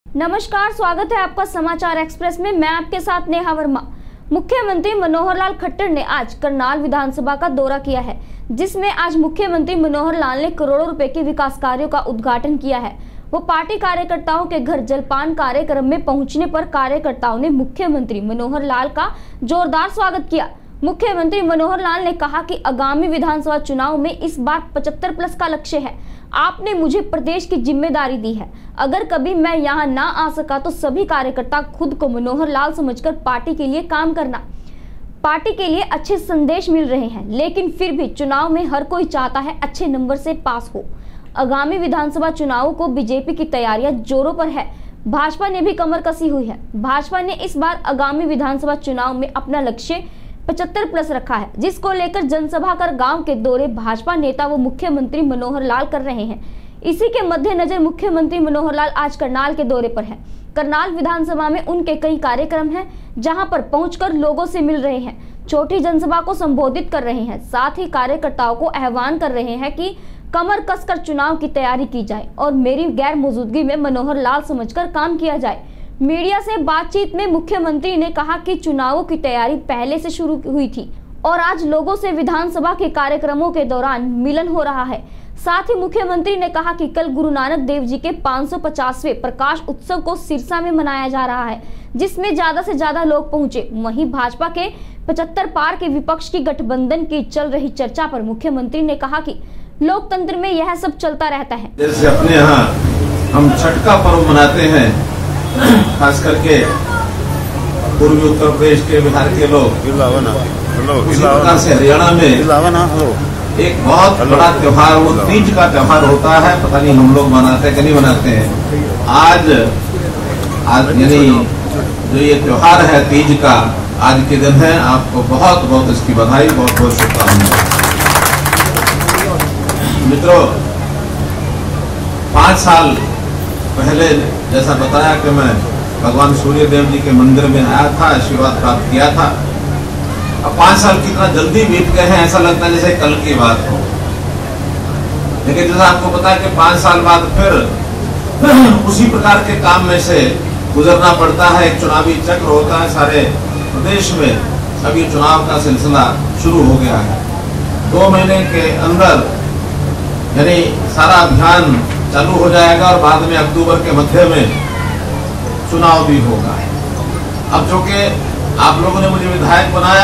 नमस्कार, स्वागत है आपका समाचार एक्सप्रेस में। मैं आपके साथ नेहा वर्मा। मुख्यमंत्री मनोहर लाल खट्टर ने आज करनाल विधानसभा का दौरा किया है, जिसमें आज मुख्यमंत्री मनोहर लाल ने करोड़ों रुपए के विकास कार्यों का उद्घाटन किया है। वो पार्टी कार्यकर्ताओं के घर जलपान कार्यक्रम में पहुंचने पर कार्यकर्ताओं ने मुख्यमंत्री मनोहर लाल का जोरदार स्वागत किया। मुख्यमंत्री मनोहर लाल ने कहा कि आगामी विधानसभा चुनाव में इस बार 75+ का लक्ष्य है। आपने मुझे प्रदेश की जिम्मेदारी दी है। अगर कभी मैं यहाँ ना आ सका तो सभी कार्यकर्ता खुद को मनोहर लाल समझकर पार्टी के लिए काम करना। पार्टी के लिए अच्छे संदेश मिल रहे हैं, लेकिन फिर भी चुनाव में हर कोई चाहता है अच्छे नंबर से पास हो। आगामी विधानसभा चुनाव को बीजेपी की तैयारियां जोरों पर है। भाजपा ने भी कमर कसी हुई है। भाजपा ने इस बार आगामी विधानसभा चुनाव में अपना लक्ष्य 75+ रखा है, जिसको लेकर जनसभा कर गांव के दौरे भाजपा नेता व मुख्यमंत्री मनोहर लाल कर रहे हैं। इसी के मद्देनजर मुख्यमंत्री मनोहर लाल आज करनाल के दौरे पर हैं। करनाल विधानसभा में उनके कई कार्यक्रम हैं, जहां पर पहुंचकर लोगों से मिल रहे हैं, छोटी जनसभा को संबोधित कर रहे हैं। साथ ही कार्यकर्ताओं को आह्वान कर रहे हैं कि कमर कसकर चुनाव की तैयारी की जाए और मेरी गैर मौजूदगी में मनोहर लाल समझकर काम किया जाए। मीडिया से बातचीत में मुख्यमंत्री ने कहा कि चुनावों की तैयारी पहले से शुरू हुई थी और आज लोगों से विधानसभा के कार्यक्रमों के दौरान मिलन हो रहा है। साथ ही मुख्यमंत्री ने कहा कि कल गुरु नानक देव जी के 550वें प्रकाश उत्सव को सिरसा में मनाया जा रहा है, जिसमें ज्यादा से ज्यादा लोग पहुंचे। वहीं भाजपा के 75 पार के विपक्ष की गठबंधन की चल रही चर्चा पर मुख्यमंत्री ने कहा कि लोकतंत्र में यह सब चलता रहता है। जैसे अपने यहाँ हम छठ का पर्व मनाते हैं, खास करके पूर्वी उत्तर प्रदेश के, बिहार के लोग, उसी प्रकार से हरियाणा में एक बहुत बड़ा त्योहार, वो तीज का त्योहार होता है। पता नहीं हम लोग मनाते हैं कि नहीं मनाते हैं। आज यानी जो ये त्योहार है तीज का, आज के दिन है। आपको बहुत बहुत इसकी बधाई, बहुत बहुत शुभकामनाएं। मित्रों, 5 साल पहले जैसा बताया कि मैं भगवान सूर्य देव जी के मंदिर में आया था, आशीर्वाद प्राप्त किया था। अब 5 साल कितना जल्दी बीत गए हैं, ऐसा लगता है जैसे कल की बात हो। लेकिन जैसा आपको पता है कि 5 साल बाद फिर उसी प्रकार के काम में से गुजरना पड़ता है। एक चुनावी चक्र होता है सारे प्रदेश में। अब ये चुनाव का सिलसिला शुरू हो गया है। 2 महीने के अंदर यानी सारा अभियान चालू हो जाएगा और बाद में अक्टूबर के मध्य में चुनाव भी होगा। अब जो कि आप लोगों ने मुझे विधायक बनाया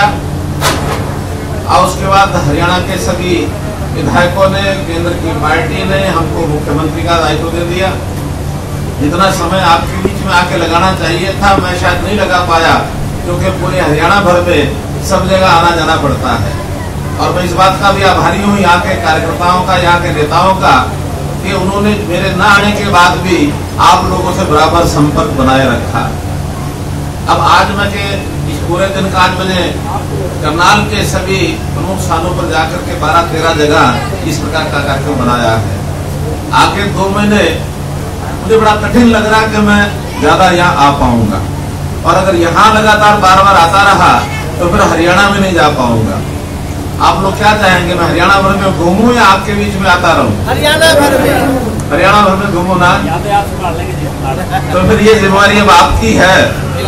और उसके बाद हरियाणा के सभी विधायकों ने, केंद्र की पार्टी ने हमको मुख्यमंत्री का दायित्व दे दिया। जितना समय आपके बीच में आके लगाना चाहिए था, मैं शायद नहीं लगा पाया, क्योंकि पूरे हरियाणा भर में सब जगह आना जाना पड़ता है। और मैं इस बात का भी आभारी हूँ यहाँ के कार्यकर्ताओं का, यहाँ के नेताओं का, कि उन्होंने मेरे न आने के बाद भी आप लोगों से बराबर संपर्क बनाए रखा। अब आज मैं के इस पूरे दिन का आज मैंने करनाल के सभी प्रमुख स्थानों पर जाकर के 12-13 जगह इस प्रकार का कार्यक्रम बनाया है। आगे 2 महीने मुझे बड़ा कठिन लग रहा है कि मैं ज्यादा यहाँ आ पाऊंगा, और अगर यहाँ लगातार बार-बार आता रहा तो फिर हरियाणा में नहीं जा पाऊंगा। आप लोग क्या चाहेंगे, मैं हरियाणा भर में घूमूं या आपके बीच में आता रहूं? हरियाणा भर में घूमूं ना, तो फिर ये जिम्मेवारी अब आपकी है।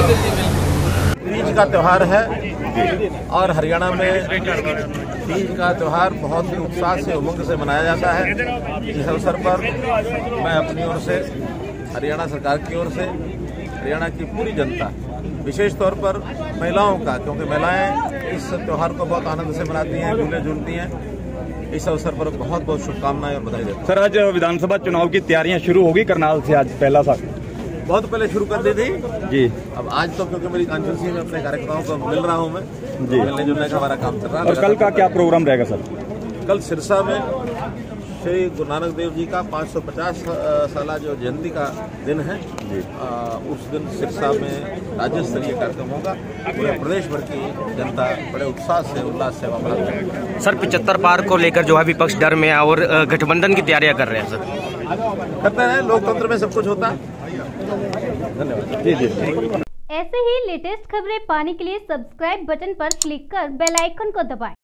तीज का त्योहार है और हरियाणा में तीज का त्योहार बहुत ही उत्साह से, उमंग से मनाया जाता है। इस अवसर पर मैं अपनी ओर से, हरियाणा सरकार की ओर से, हरियाणा की पूरी जनता, विशेष तौर पर महिलाओं का, क्योंकि महिलाएं इस त्योहार को बहुत आनंद से मनाती हैं, झूले झूलती हैं, इस अवसर पर बहुत बहुत शुभकामनाएं और बधाई देता हूं। सर, आज विधानसभा चुनाव की तैयारियां शुरू होगी करनाल से, आज पहला साल बहुत पहले शुरू कर दी थी जी। अब आज तो क्योंकि मेरी कॉन्स्टिट्यूंसी में अपने कार्यकर्ताओं को मिल रहा हूं मैं जी, मिलने जुलने का हमारा काम चल रहा है। और कल का क्या प्रोग्राम रहेगा सर? कल सिरसा में श्री गुरु नानक देव जी का 550 साला जो जयंती का दिन है जी, उस दिन सिरसा में राज्य स्तरीय कार्यक्रम होगा। पूरे प्रदेश भर की जनता बड़े उत्साह से, उल्लास से वहाँ पर। सर, 75 पार को लेकर जो है विपक्ष डर में है और गठबंधन की तैयारियां कर रहे हैं सर। करते हैं, लोकतंत्र में सब कुछ होता है। धन्यवाद जी जी। ऐसे ही लेटेस्ट खबरें पाने के लिए सब्सक्राइब बटन पर क्लिक कर बेल आइकन को दबाएं।